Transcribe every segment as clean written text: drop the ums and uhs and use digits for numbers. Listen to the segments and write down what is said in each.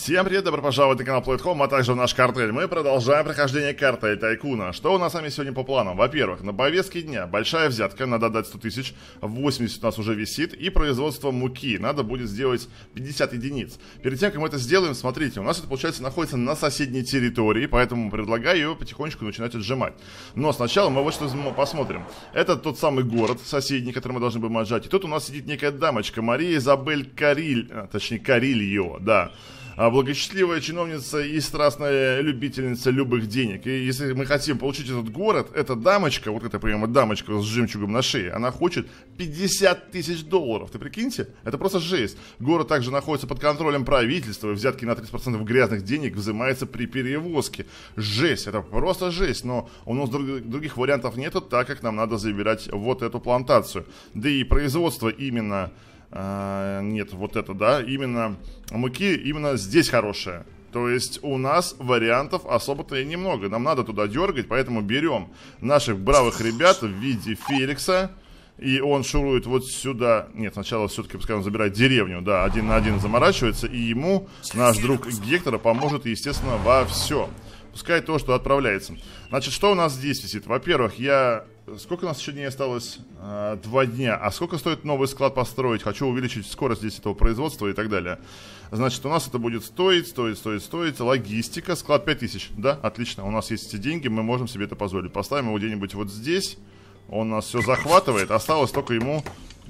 Всем привет, добро пожаловать на канал Play@Home, а также в наш картель. Мы продолжаем прохождение картель Тайкуна. Что у нас с вами сегодня по планам? Во-первых, на повестке дня большая взятка, надо отдать 100 тысяч, 80 у нас уже висит, и производство муки, надо будет сделать 50 единиц. Перед тем, как мы это сделаем, смотрите, у нас это, получается, находится на соседней территории, поэтому предлагаю ее потихонечку начинать отжимать. Но сначала мы вот что посмотрим. Это тот самый город соседний, который мы должны будем отжать. И тут у нас сидит некая дамочка, Мария Изабель Карильо, да. Благочестивая чиновница и страстная любительница любых денег. И если мы хотим получить этот город, эта дамочка, вот эта прямо дамочка с жемчугом на шее, она хочет 50 тысяч долларов. Ты прикиньте? Это просто жесть. Город также находится под контролем правительства, и взятки на 30% грязных денег взимаются при перевозке. Жесть, это просто жесть. Но у нас других вариантов нету, так как нам надо забирать вот эту плантацию. Да и производство именно... нет, вот это, да, именно муки именно здесь хорошее. То есть у нас вариантов особо-то и немного. Нам надо туда дергать, поэтому берем наших бравых ребят в виде Феликса. И он шурует вот сюда. Нет, сначала все-таки пускай он забирает деревню. Да, 1 на 1 заморачивается. И ему наш друг Гектора поможет, естественно, во всем. Пускай то, что отправляется. Значит, что у нас здесь висит? Во-первых, сколько у нас еще дней осталось? 2 дня. А сколько стоит новый склад построить? Хочу увеличить скорость здесь этого производства и так далее. Значит, у нас это будет стоить. Логистика, склад 5000. Да, отлично. У нас есть эти деньги, мы можем себе это позволить. Поставим его где-нибудь вот здесь. Он нас все захватывает. Осталось только ему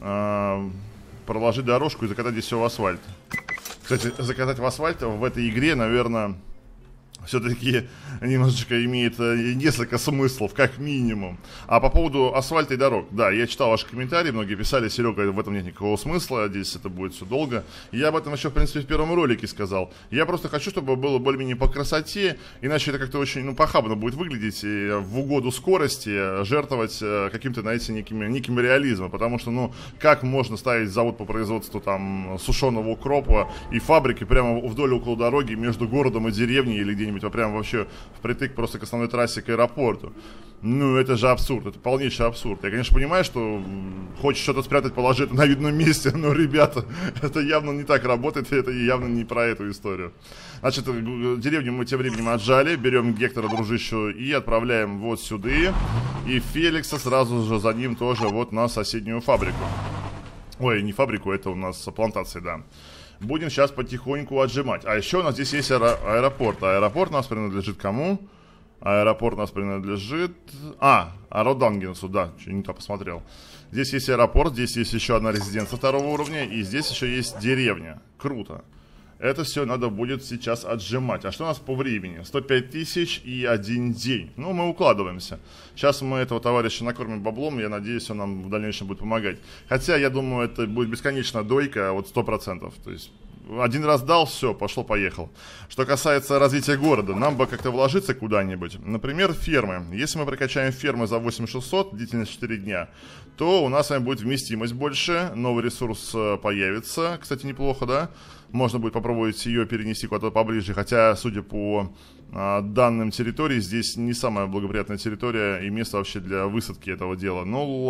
проложить дорожку и закатать здесь все в асфальт. Кстати, закатать в асфальт в этой игре, наверное... все-таки немножечко имеет несколько смыслов, как минимум. А по поводу асфальта и дорог, да, я читал ваши комментарии, многие писали: Серега, в этом нет никакого смысла, здесь это будет все долго. Я об этом еще, в принципе, в первом ролике сказал. Я просто хочу, чтобы было более-менее по красоте, иначе это как-то очень, похабно будет выглядеть, и в угоду скорости жертвовать каким-то, знаете, неким реализмом, потому что, как можно ставить завод по производству там сушеного укропа и фабрики прямо вдоль около дороги между городом и деревней или где-нибудь прям вообще впритык просто к основной трассе, к аэропорту. Это же абсурд, это полнейший абсурд. Я, конечно, понимаю, что хочешь что-то спрятать, положи это на видном месте, но, ребята, это явно не так работает, и это явно не про эту историю. Значит, деревню мы тем временем отжали, берем Гектора, дружищу, и отправляем вот сюда. И Феликса сразу же за ним тоже вот на соседнюю фабрику. Ой, не фабрику, это у нас плантация, да. Будем сейчас потихоньку отжимать. А еще у нас здесь есть аэропорт. Аэропорт у нас принадлежит кому? Аэропорт у нас принадлежит... Родангенсу, да, не то посмотрел. Здесь есть аэропорт, здесь есть еще одна резиденция 2-го уровня, и здесь еще есть деревня. Круто. Это все надо будет сейчас отжимать. А что у нас по времени? 105 тысяч и 1 день. Мы укладываемся. Сейчас мы этого товарища накормим баблом. Я надеюсь, он нам в дальнейшем будет помогать. Хотя, я думаю, это будет бесконечно дойка, 100%. То есть, один раз дал, все, пошло-поехал. Что касается развития города, нам бы как-то вложиться куда-нибудь. Например, фермы. Если мы прокачаем фермы за 8600, длительность 4 дня, то у нас с вами будет вместимость больше, новый ресурс появится. Кстати, неплохо, да? Можно будет попробовать ее перенести куда-то поближе, хотя, судя по данным территорий, здесь не самая благоприятная территория и место вообще для высадки этого дела.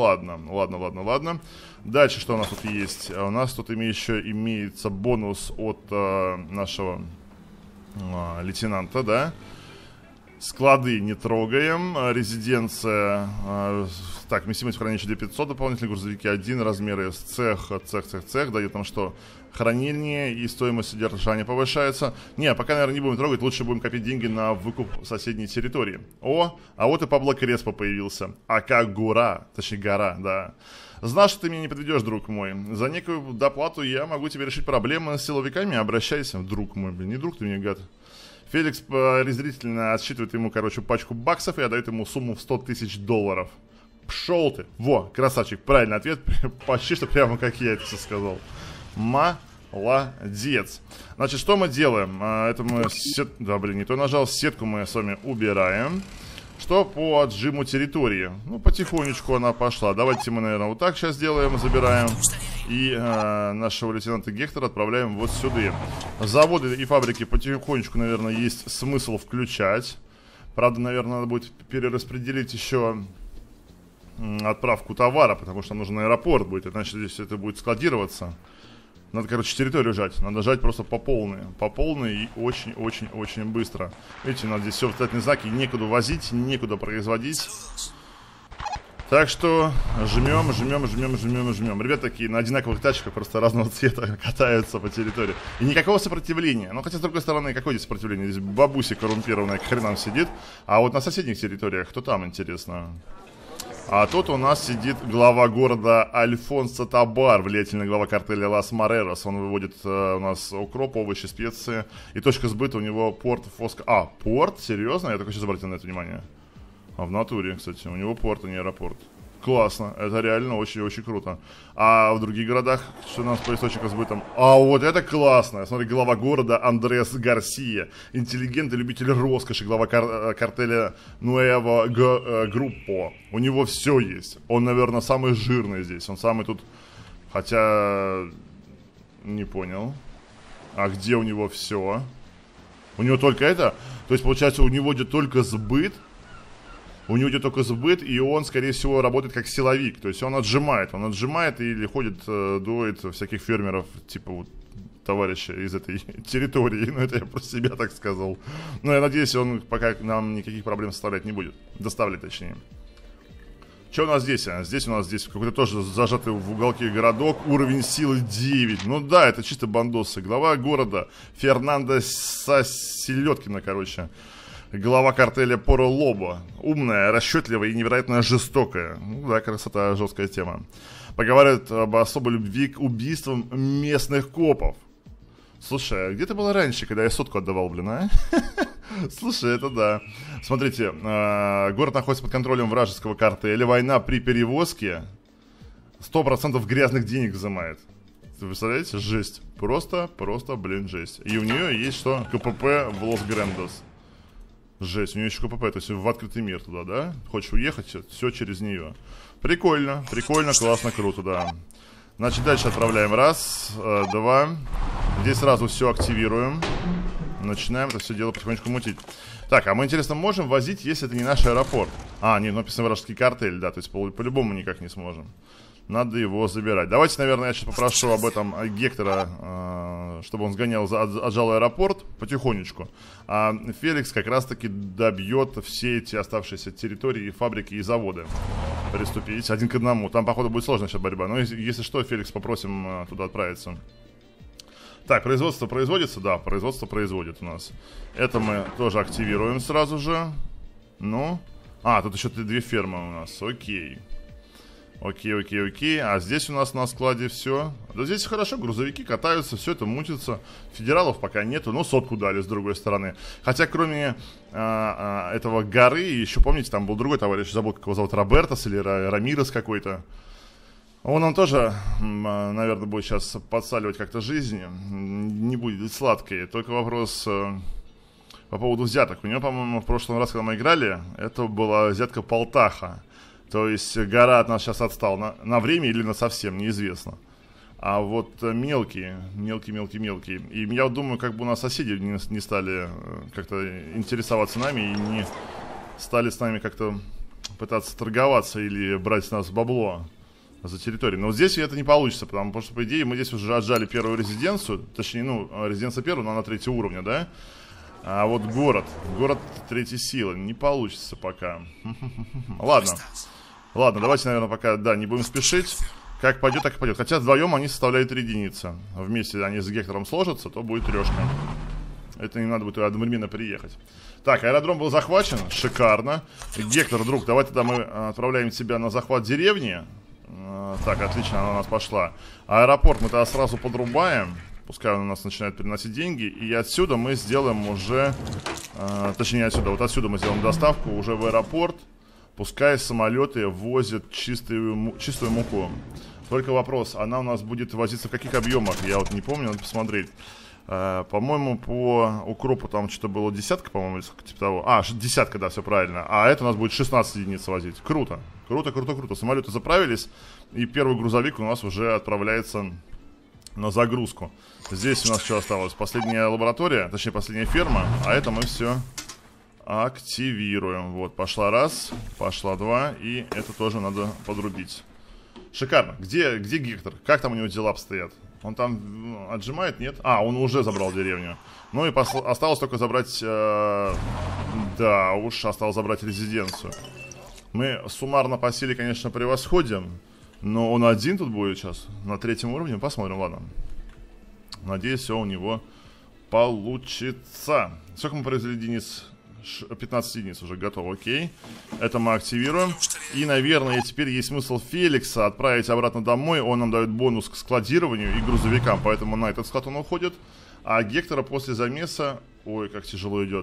Ладно. Дальше что у нас тут есть? У нас тут еще имеется бонус от нашего лейтенанта, да? Склады не трогаем. Резиденция. Так, вместимость в хранилище 2500, дополнительные грузовики 1, размеры цех, дает нам что? Хранение и стоимость содержания повышается. Не, пока, наверное, не будем трогать, лучше будем копить деньги на выкуп соседней территории. А вот и Пабло Креспо появился. гора, да. Знал, что ты меня не подведешь, друг мой. За некую доплату я могу тебе решить проблемы с силовиками. Обращайся, друг мой, не друг ты мне, гад. Феликс презрительно отсчитывает ему, пачку баксов и отдает ему сумму в 100 тысяч долларов. Пшел ты. Красавчик, правильный ответ. Почти что прямо как я это все сказал. Молодец. Значит, что мы делаем? Это мы не то нажал. Сетку мы с вами убираем. Что по отжиму территории? Потихонечку она пошла. Давайте мы, наверное, вот так сейчас сделаем. Забираем. И нашего лейтенанта Гектора отправляем вот сюда. Заводы и фабрики потихонечку, наверное, есть смысл включать. Правда, наверное, надо будет перераспределить еще отправку товара, потому что нужен аэропорт будет, иначе здесь это будет складироваться. Надо, короче, территорию жать. Надо жать просто по полной. По полной и очень-очень-очень быстро. Видите, у нас здесь все восклицательные знаки. Некуда возить, некуда производить. Так что жмем. Ребята такие на одинаковых тачках, просто разного цвета катаются по территории. И никакого сопротивления. Ну, хотя, с другой стороны, какое здесь сопротивление? Здесь бабуся коррумпированная к хренам сидит. А вот на соседних территориях, кто там, интересно? А тут у нас сидит глава города Альфонсо Табар, влиятельный глава картеля Лас Марерос. Он выводит у нас укроп, овощи, специи. И точка сбыта у него порт Фоско. А, порт? Серьезно? Я только сейчас обратил на это внимание. А в натуре, кстати, у него порт, а не аэропорт. Классно, это реально очень-очень круто. А в других городах, что у нас по источникам сбытом? А вот это классно. Смотри, глава города Андрес Гарсия. Интеллигент и любитель роскоши. Глава картеля Нуэво Группо. У него все есть. Он, наверное, самый жирный здесь. Он самый тут... Хотя... Не понял. А где у него все? У него только это? То есть, получается, у него идет только сбыт? У него идет только сбыт, и он, скорее всего, работает как силовик. То есть он отжимает или ходит, дует всяких фермеров, типа вот товарища из этой территории. Ну, это я про себя так сказал. Но я надеюсь, он пока нам никаких проблем составлять не будет. Доставлять, точнее. Что у нас здесь? Здесь у нас какой-то тоже зажатый в уголке городок. Уровень силы 9. Ну да, это чисто бандосы. Глава города Фернандо Селедкина, короче. Глава картеля Поро Лобо. Умная, расчетливая и невероятно жестокая. Ну да, красота, жесткая тема. Поговаривает об особой любви к убийствам местных копов. Слушай, а где ты была раньше, когда я сотку отдавал, блин, а? Слушай, это да. Смотрите, город находится под контролем вражеского картеля. Война при перевозке 100% грязных денег взимает. Вы представляете? Жесть. Просто, блин, жесть. И у нее есть что? КПП в Лос-Грандос. Жесть, у нее еще КПП, то есть в открытый мир туда, да? Хочешь уехать, все через нее. Прикольно, классно, круто, да. Значит, дальше отправляем. Раз, два. Здесь сразу все активируем. Начинаем это все дело потихонечку мутить. Так, а мы, интересно, можем возить, если это не наш аэропорт? А, нет, написано вражеский картель, да, то есть по-любому никак не сможем. Надо его забирать. Давайте, наверное, я сейчас попрошу об этом Гектора, чтобы он сгонял, отжал аэропорт потихонечку. А Феликс как раз-таки добьет все эти оставшиеся территории, фабрики и заводы. Приступить 1 к 1. Там, походу, будет сложная сейчас борьба. Но если что, Феликс попросим туда отправиться. Так, производство производится? Да, производство производит у нас. Это мы тоже активируем сразу же. Ну. А, тут еще 2 фермы у нас. Окей. Окей. А здесь у нас на складе все. Да здесь хорошо, грузовики катаются, все это мутится. Федералов пока нету, но сотку дали с другой стороны. Хотя кроме этого горы, еще помните, там был другой товарищ, забыл, как его зовут, Робертос или Рамирес какой-то. Он нам тоже, наверное, будет сейчас подсаливать как-то жизнь. Не будет сладкой. Только вопрос по поводу взяток. У него, по-моему, в прошлом раз, когда мы играли, это была взятка Полтаха. То есть гора от нас сейчас отстала на время или на совсем, неизвестно. А вот мелкие. И я думаю, как бы у нас соседи не стали как-то интересоваться нами и не стали с нами как-то пытаться торговаться или брать с нас бабло за территорию. Но вот здесь это не получится, потому что, по идее, мы здесь уже отжали первую резиденцию. Точнее, резиденция первая, но она 3-го уровня, да? А вот город 3-й силы. Не получится пока. Ладно, давайте, наверное, пока, да, не будем спешить. Как пойдет, так и пойдет. Хотя вдвоем они составляют 3 единицы. Вместе они с Гектором сложатся, то будет 3. Это не надо будет одновременно приехать. Так, аэродром был захвачен. Шикарно. Гектор, друг, давай тогда мы отправляем тебя на захват деревни. Так, отлично, она у нас пошла. Аэропорт мы тогда сразу подрубаем. Пускай он у нас начинает приносить деньги. И отсюда мы сделаем уже... точнее, отсюда. Вот отсюда мы сделаем доставку уже в аэропорт. Пускай самолеты возят чистую муку. Только вопрос, она у нас будет возиться в каких объемах? Я вот не помню, надо посмотреть. По-моему, по укропу там что-то было 10, по-моему, или типа того. А, 10, да, все правильно. А это у нас будет 16 единиц возить. Круто. Круто. Самолеты заправились. И первый грузовик у нас уже отправляется на загрузку. Здесь у нас что осталось? Последняя лаборатория, точнее, последняя ферма. А это мы все активируем. Вот, пошла 1, пошла 2. И это тоже надо подрубить. Шикарно. Где Гектор? Как там у него дела обстоят? Он там отжимает, нет? А, он уже забрал деревню. Ну и осталось только забрать... да уж, осталось забрать резиденцию. Мы суммарно по силе, конечно, превосходим. Но он один тут будет сейчас. На 3-м уровне. Посмотрим, ладно. Надеюсь, все у него получится. Сколько мы произвели единиц? 15 единиц уже готово, окей. Это мы активируем. И, наверное, теперь есть смысл Феликса отправить обратно домой. Он нам дает бонус к складированию и грузовикам. Поэтому на этот склад он уходит. А Гектора после замеса... Ой, как тяжело идет.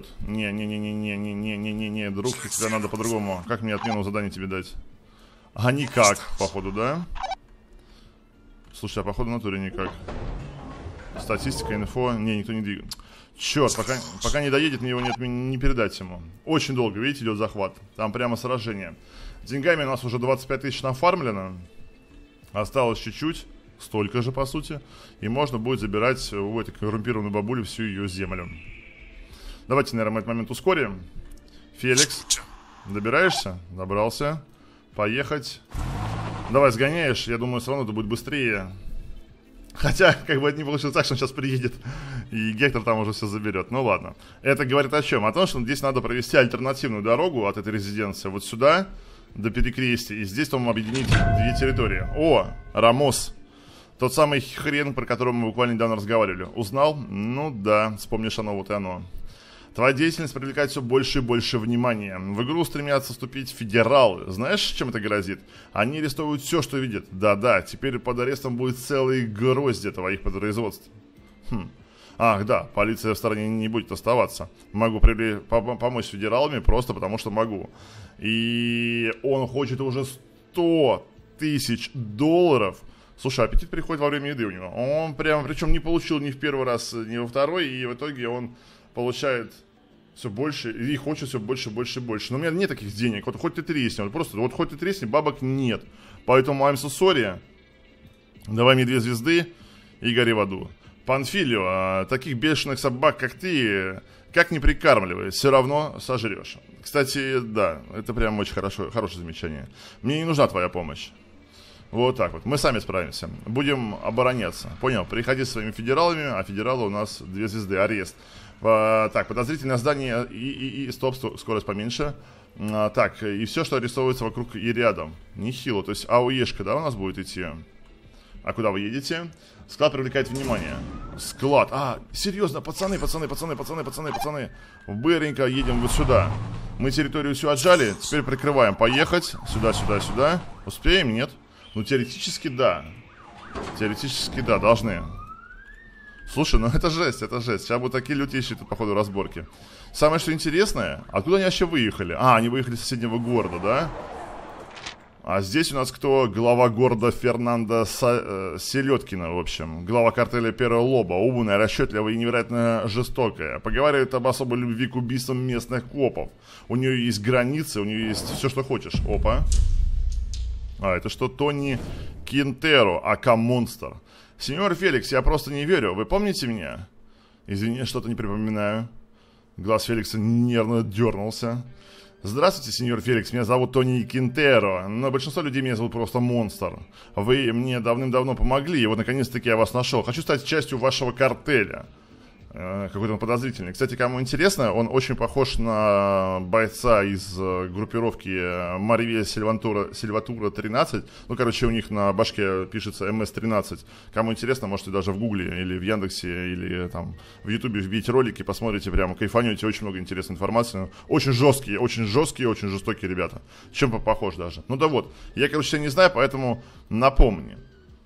Не, друг, тебе надо по-другому. Как мне отмену заданий тебе дать? А никак, походу, да? Слушай, а походу в натуре никак. Статистика, инфо. Не, никто не двигает. Черт, пока не доедет, мне его не передать ему. Очень долго, видите, идет захват. Там прямо сражение. Деньгами у нас уже 25 тысяч нафармлено. Осталось чуть-чуть. Столько же, по сути. И можно будет забирать у этой коррумпированной бабули всю ее землю. Давайте, наверное, мы этот момент ускорим. Феликс, добираешься? Добрался. Поехать. Давай, сгоняешь. Я думаю, все равно это будет быстрее. Хотя, как бы это не получилось так, что он сейчас приедет и Гектор там уже все заберет. Ну ладно. Это говорит о чем? О том, что здесь надо провести альтернативную дорогу от этой резиденции вот сюда, до перекрестия. И здесь там объединить две территории. О, Рамос. Тот самый хрен, про которого мы буквально недавно разговаривали. Узнал? Ну да, вспомнишь оно, вот и оно. Твоя деятельность привлекает все больше и больше внимания. В игру стремятся вступить федералы. Знаешь, чем это грозит? Они арестовывают все, что видят. Да-да, теперь под арестом будет целые грозди твоих производств. Ах, да, полиция в стороне не будет оставаться. Могу помочь с федералами просто потому, что могу. И он хочет уже 100 тысяч долларов. Слушай, аппетит приходит во время еды у него. Он прям, причем не получил ни в первый раз, ни во второй. И в итоге он получает все больше и хочет все больше, больше и больше. Но у меня нет таких денег. Вот хоть ты тресни, вот просто, вот хоть ты тресни, бабок нет. Поэтому I'm so sorry. Давай мне 2 звезды и гори в аду. Панфилио, таких бешеных собак, как ты, как не прикармливай, все равно сожрешь. Кстати, да, это прям очень хорошее замечание. Мне не нужна твоя помощь. Вот так вот, мы сами справимся. Будем обороняться. Понял, приходи со своими федералами, а федералы у нас 2 звезды, арест. Так, подозрительное здание и стоп, скорость поменьше. Так, и все, что арестовывается вокруг и рядом. Нехило, то есть АОЕшка, да, у нас будет идти. А куда вы едете? Склад привлекает внимание. Склад, серьезно, пацаны. Быренько едем вот сюда. Мы территорию всю отжали, теперь прикрываем. Поехать, сюда. Успеем, нет? Ну, теоретически да. Теоретически да, должны. Слушай, ну это жесть. Сейчас будут такие лютейшие тут, походу, разборки. Самое, что интересное, откуда они вообще выехали? Они выехали из соседнего города, да? А здесь у нас кто? Глава города Фернандо Селедкина, в общем. Глава картеля Первого Лоба. Умная, расчетливая и невероятно жестокая. Поговаривает об особой любви к убийствам местных копов. У нее есть границы, у нее есть все, что хочешь. Опа. Это что, Тони Кинтеро, ака Монстр. Сеньор Феликс, я просто не верю. Вы помните меня? Извини, что-то не припоминаю. Глаз Феликса нервно дернулся. Здравствуйте, сеньор Феликс, меня зовут Тони Кинтеро, но большинство людей меня зовут просто Монстр. Вы мне давным-давно помогли, и вот наконец-таки я вас нашел. Хочу стать частью вашего картеля. Какой-то он подозрительный. Кстати, кому интересно, он очень похож на бойца из группировки Марвия Сильватура 13. Ну, короче, у них на башке пишется МС-13. Кому интересно, можете даже в Гугле или в Яндексе, или там в Ютубе вбить ролики, посмотрите, прямо кайфанете, очень много интересной информации. Очень жесткие, очень жестокие ребята. Чем-то похож даже. Ну да вот, я, короче, тебя не знаю, поэтому напомни,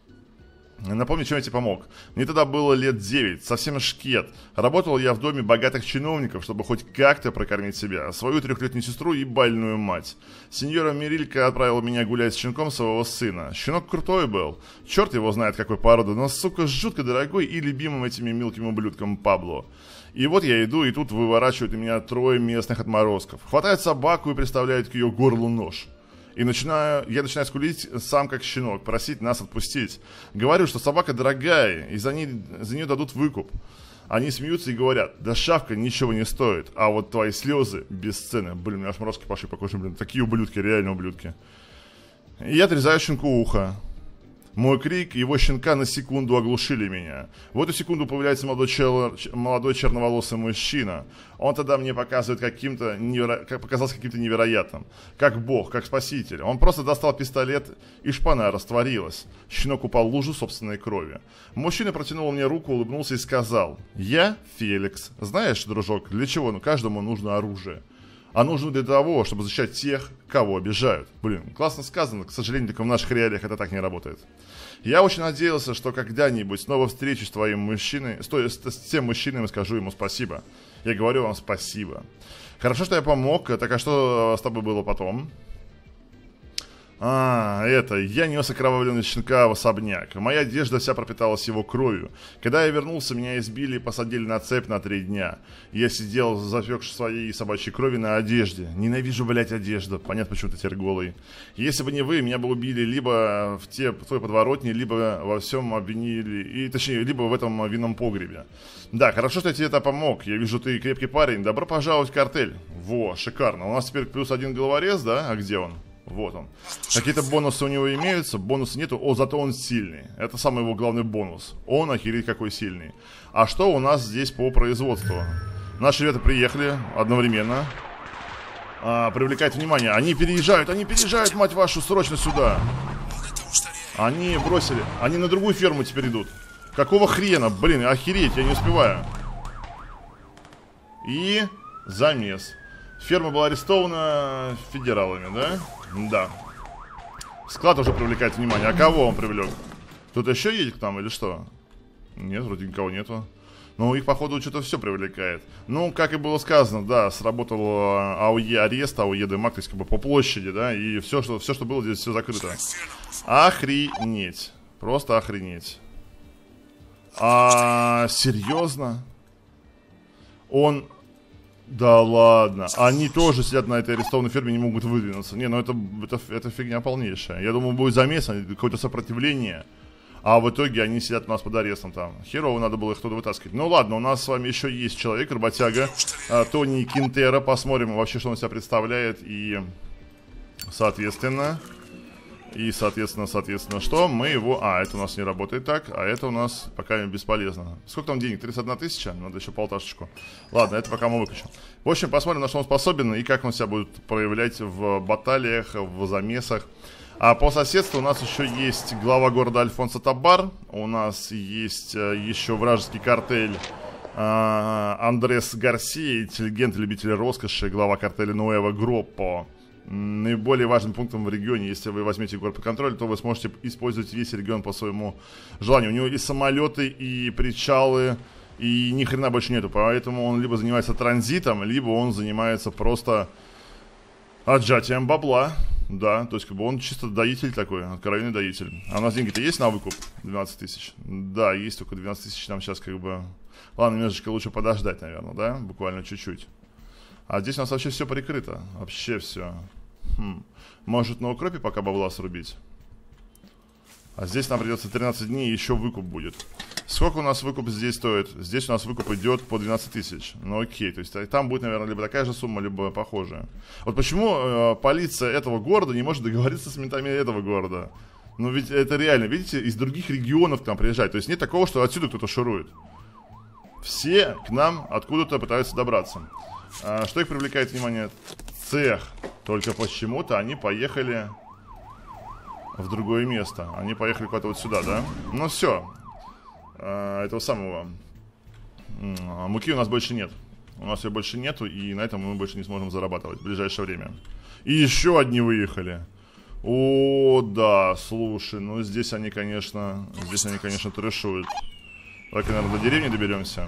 чем я тебе помог. Мне тогда было лет 9, совсем шкет. Работал я в доме богатых чиновников, чтобы хоть как-то прокормить себя, свою 3-летнюю сестру и больную мать. Сеньора Мирилька отправила меня гулять с щенком своего сына. Щенок крутой был. Черт его знает какой породы, но, сука, жутко дорогой и любимым этими мелким ублюдком Пабло. И вот я иду, и тут выворачивают у меня 3 местных отморозков. Хватают собаку и приставляют к ее горлу нож. И я начинаю скулить сам как щенок, просить нас отпустить. Говорю, что собака дорогая, и за нее дадут выкуп. Они смеются и говорят: да шавка ничего не стоит, а вот твои слезы бесценны. Блин, у меня аж морозки пошли по коже, блин, такие ублюдки, реально ублюдки. И я отрезаю щенку ухо. Мой крик и его щенка на секунду оглушили меня. В эту секунду появляется молодой черноволосый мужчина. Он тогда мне показывает показался каким-то невероятным. Как бог, как спаситель. Он просто достал пистолет, и шпана растворилась. Щенок упал в лужу собственной крови. Мужчина протянул мне руку, улыбнулся и сказал: «Я Феликс. Знаешь, дружок, для чего каждому нужно оружие? А нужно для того, чтобы защищать тех, кого обижают». Блин, классно сказано. К сожалению, только в наших реалиях это так не работает. Я очень надеялся, что когда-нибудь снова встречусь с твоим мужчиной, с тем мужчиной, и скажу ему спасибо. Я говорю вам спасибо. Хорошо, что я помог. Так а что с тобой было потом? Я нес окровавленного щенка в особняк. Моя одежда вся пропиталась его кровью. Когда я вернулся, меня избили и посадили на цепь на 3 дня. Я сидел, запекший своей собачьей крови на одежде. Ненавижу, блять, одежду. Понятно, почему ты теперь голый. Если бы не вы, меня бы убили либо в той подворотне, либо во всем обвинили, точнее, либо в этом винном погребе. Да, хорошо, что я тебе это помог. Я вижу, ты крепкий парень. Добро пожаловать в картель. Во, шикарно. У нас теперь +1 головорез, да? А где он? Вот он. Какие-то бонусы у него имеются, бонусы нету. Зато он сильный. Это самый его главный бонус. Он охереть какой сильный. А что у нас здесь по производству? Наши ребята приехали одновременно. Привлекает внимание. Они переезжают, мать вашу, срочно сюда. Они бросили. Они на другую ферму теперь идут. Какого хрена? Блин, охереть, я не успеваю. И замес. Ферма была арестована федералами, да? Да. Склад уже привлекает внимание. А кого он привлек? Кто-то еще едет к нам или что? Нет, вроде никого нету. Ну, их, походу, что-то все привлекает. Ну, как и было сказано, да, сработал АОЕ арест, АОЕ демак, то есть как бы по площади, да, и все, что было здесь, все закрыто. Охренеть. Просто охренеть. Серьезно? Да ладно, они тоже сидят на этой арестованной ферме, не могут выдвинуться. Не, ну это фигня полнейшая. Я думаю, будет замес, какое-то сопротивление. А в итоге они сидят у нас под арестом там. Херово, надо было их туда вытаскивать. Ну ладно, у нас с вами еще есть человек, работяга, Тони Кинтера. Посмотрим вообще, что он себя представляет. И, соответственно, что мы его... это у нас не работает так, а это у нас пока бесполезно. Сколько там денег? 31 тысяча? Надо еще полташечку. Ладно, это пока мы выключим. В общем, посмотрим, на что он способен и как он себя будет проявлять в баталиях, в замесах. А по соседству у нас еще есть глава города Альфонсо Табар. У нас есть еще вражеский картель Андрес Гарсия, интеллигент, любитель роскоши, глава картеля Нуэва Группо. Наиболее важным пунктом в регионе, если вы возьмете город под контроль, то вы сможете использовать весь регион по своему желанию. У него и самолеты, и причалы, и ни хрена больше нету. Поэтому он либо занимается транзитом, либо он занимается просто отжатием бабла. Да, то есть как бы он чисто доитель такой, откровенный доитель. А у нас деньги-то есть на выкуп? 12 тысяч. Да, есть, только 12 тысяч нам сейчас как бы... Ладно, немножечко лучше подождать, наверное, да? Буквально чуть-чуть. А здесь у нас вообще все прикрыто. Вообще все. Может на укропе пока бабла срубить? А здесь нам придется 13 дней, и еще выкуп будет. Сколько у нас выкуп здесь стоит? Здесь у нас выкуп идет по 12 тысяч. Ну окей, то есть там будет, наверное, либо такая же сумма, либо похожая. Вот почему полиция этого города не может договориться с ментами этого города? Ну ведь это реально, видите, из других регионов к нам приезжать. То есть нет такого, что отсюда кто-то шурует. Все к нам откуда-то пытаются добраться. Что их привлекает внимание? Цех. Только почему-то они поехали в другое место. Они поехали куда-то вот сюда, да? Ну все. Этого самого муки у нас больше нет. У нас ее больше нету, и на этом мы больше не сможем зарабатывать в ближайшее время. И еще одни выехали. О, да, слушай, ну здесь они, конечно, трэшуют. Так, наверное, до деревни доберемся.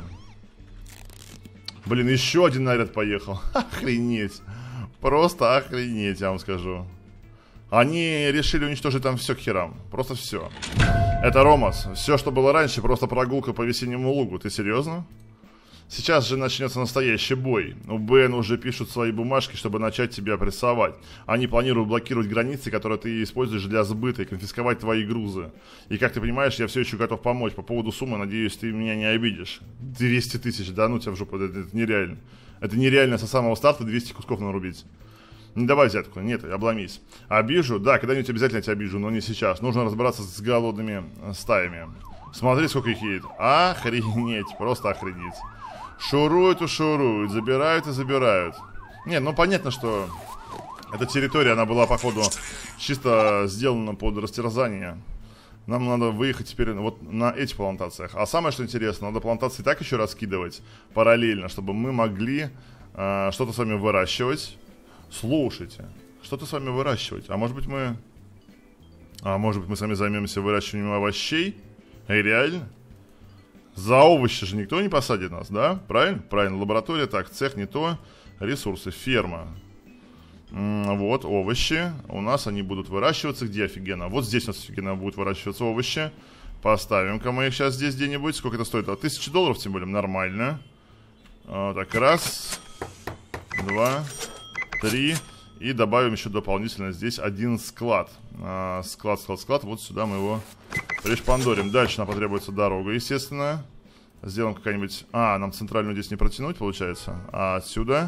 Блин, еще один наряд поехал. Охренеть. Просто охренеть, я вам скажу. Они решили уничтожить там все к херам. Просто все. Это Ромас. Все, что было раньше, просто прогулка по весеннему лугу. Ты серьезно? Сейчас же начнется настоящий бой. У БН уже пишут свои бумажки, чтобы начать тебя прессовать. Они планируют блокировать границы, которые ты используешь для сбыта, и конфисковать твои грузы. И как ты понимаешь, я все еще готов помочь. По поводу суммы, надеюсь, ты меня не обидишь. 200 тысяч, да ну тебя в жопу, это нереально. Это нереально со самого старта 200 кусков нарубить. Не давай взятку, нет, обломись. Обижу? Да, когда-нибудь обязательно тебя обижу, но не сейчас. Нужно разбираться с голодными стаями. Смотри, сколько их едет. Охренеть, просто охренеть. Шуруют и шуруют, забирают и забирают. Нет, ну понятно, что эта территория, она была, походу, чисто сделана под растерзание. Нам надо выехать теперь вот на этих плантациях. А самое, что интересно, надо плантации так еще раскидывать параллельно, чтобы мы могли что-то с вами выращивать. Слушайте, что-то с вами выращивать. А может быть мы сами займемся выращиванием овощей? Реально? За овощи же никто не посадит нас, да? Правильно? Правильно, лаборатория, так, цех не то. Ресурсы, ферма. Вот, овощи. У нас они будут выращиваться. Где офигенно? Вот здесь у нас офигенно будут выращиваться овощи. Поставим-ка мы их сейчас здесь где-нибудь. Сколько это стоит? $1000, тем более, нормально. Так, раз, два, три. И добавим еще дополнительно здесь один склад. Склад. Вот сюда мы его пришпандорим. Дальше нам потребуется дорога, естественно. Сделаем какая-нибудь... нам центральную здесь не протянуть, получается. А отсюда...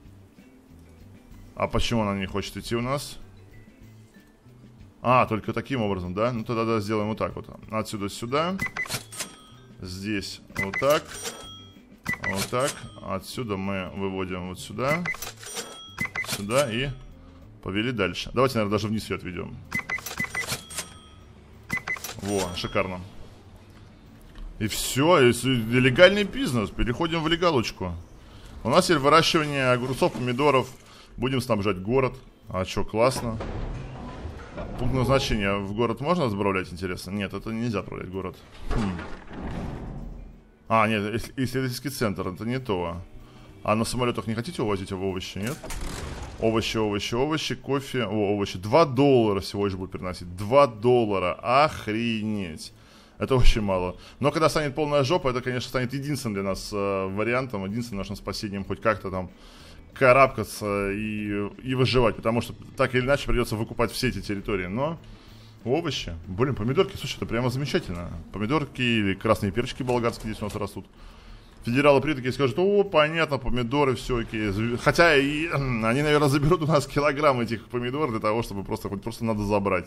А почему она не хочет идти у нас? Только таким образом, да? Ну тогда сделаем вот так вот. Отсюда сюда. Здесь вот так. Вот так. Отсюда мы выводим вот сюда. Сюда и повели дальше. Давайте, наверное, даже вниз ее отведем. Во, шикарно. И все, легальный бизнес. Переходим в легалочку. У нас теперь выращивание огурцов, помидоров. Будем снабжать город. А что, классно. Пункт назначения в город можно сбавлять, интересно? Нет, это нельзя отправлять в город. Нет, исследовательский центр, это не то. А на самолетах не хотите увозить овощи, нет? Овощи, кофе. Овощи. $2 всего лишь будет приносить. $2. Охренеть. Это очень мало. Но когда станет полная жопа, это, конечно, станет единственным для нас вариантом, единственным нашим спасением хоть как-то там карабкаться и выживать. Потому что так или иначе придется выкупать все эти территории. Но овощи. Блин, помидорки, слушай, это прямо замечательно. Помидорки или красные перчики болгарские здесь у нас растут. Федералы при такие скажут: понятно, помидоры, все окей. Хотя и они, наверное, заберут у нас килограмм этих помидор для того, чтобы просто надо забрать.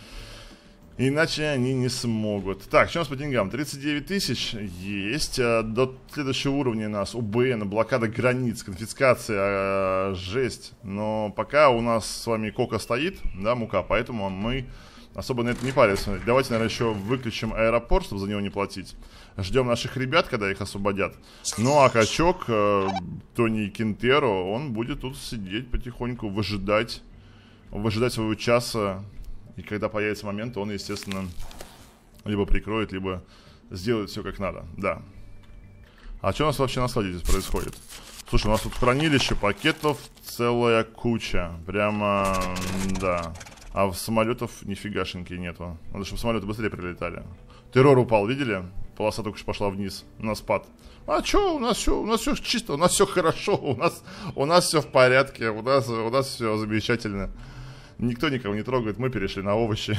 Иначе они не смогут. Так, что у нас по деньгам? 39 тысяч есть. До следующего уровня у нас УБН, блокада границ, конфискация, жесть. Но пока у нас с вами кока стоит, да, мука, поэтому мы особо на это не паримся. Давайте, наверное, еще выключим аэропорт, чтобы за него не платить. Ждем наших ребят, когда их освободят. Ну, а качок, Тони Кинтеро, он будет тут сидеть потихоньку, выжидать своего часа. И когда появится момент, он, естественно, либо прикроет, либо сделает все как надо. Да. А что у нас вообще на складе здесь происходит? Слушай, у нас тут хранилище пакетов целая куча. Прямо, да. А самолетов нифигашеньки нету. Надо, чтобы самолеты быстрее прилетали. Террор упал, видели? Полоса только что пошла вниз, на спад. А что, у нас все чисто, у нас все хорошо, у нас все в порядке, у нас все замечательно. Никто никого не трогает, мы перешли на овощи.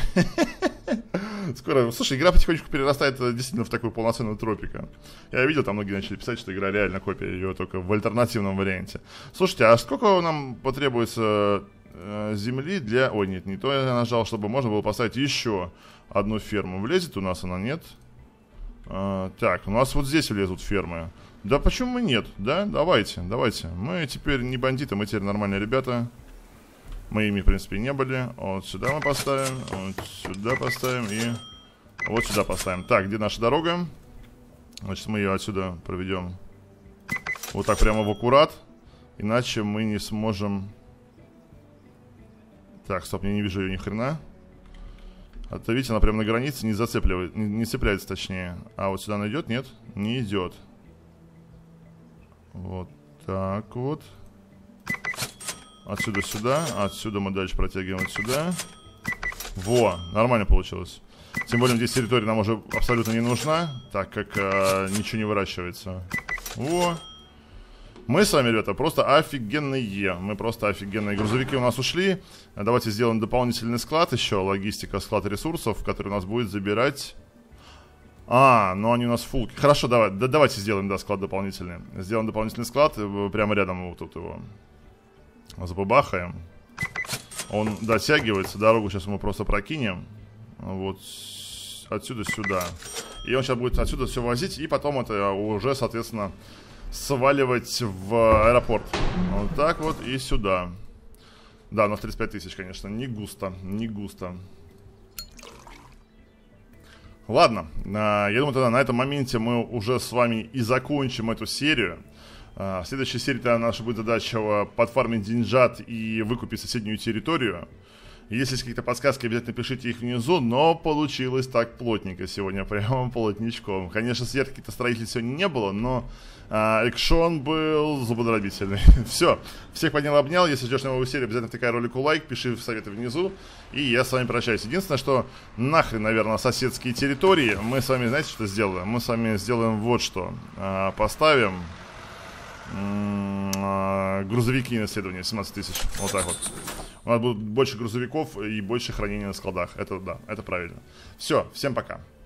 Скоро, слушай, игра потихонечку перерастает действительно в такую полноценную тропика. Я видел, там многие начали писать, что игра реально копия ее, только в альтернативном варианте. Слушайте, а сколько нам потребуется земли для... Ой, нет, не то я нажал, чтобы можно было поставить еще одну ферму. Влезет у нас она, нет? Так, у нас вот здесь влезут фермы. Да почему нет, да? Давайте. Мы теперь не бандиты, мы теперь нормальные ребята. Мы ими, в принципе, не были. Вот сюда мы поставим, вот сюда поставим и вот сюда поставим. Так, где наша дорога? Значит, мы ее отсюда проведем вот так прямо в аккурат. Иначе мы не сможем... Так, стоп, я не вижу ее ни хрена. А то, видите, она прямо на границе не цепляется, точнее. А вот сюда она идет? Нет, не идет. Вот так вот. Отсюда сюда, отсюда мы дальше протягиваем вот сюда. Во, нормально получилось. Тем более здесь территория нам уже абсолютно не нужна, так как ничего не выращивается. Во. Мы с вами, ребята, просто офигенные. Мы просто офигенные. Грузовики у нас ушли. Давайте сделаем дополнительный склад еще. Логистика, склад ресурсов, который у нас будет забирать... ну они у нас фулки. Хорошо, давайте сделаем, да, склад дополнительный. Сделаем дополнительный склад, прямо рядом вот тут его. Забабахаем. Он дотягивается, дорогу сейчас мы просто прокинем. Вот отсюда сюда. И он сейчас будет отсюда все возить, и потом это уже, соответственно, сваливать в аэропорт. Вот так вот и сюда. Да, у нас 35 тысяч, конечно, не густо, не густо. Ладно, я думаю, тогда на этом моменте мы уже с вами и закончим эту серию. В следующей серии тогда наша будет задача подфармить деньжат и выкупить соседнюю территорию. Если есть какие-то подсказки, обязательно пишите их внизу, но получилось так плотненько сегодня, прямо плотничком. Конечно, сверх каких-то строителей сегодня не было, но экшон был зубодробительный. Все, всех поднял, обнял. Если ждешь новую серию, обязательно втыкай ролику лайк, пиши советы внизу. И я с вами прощаюсь. Единственное, что нахрен, наверное, соседские территории. Мы с вами, знаете, что сделаем? Мы с вами сделаем вот что. Поставим грузовики на исследование, 17 тысяч. Вот так вот. У нас будет больше грузовиков и больше хранения на складах. Это да, это правильно. Все, всем пока.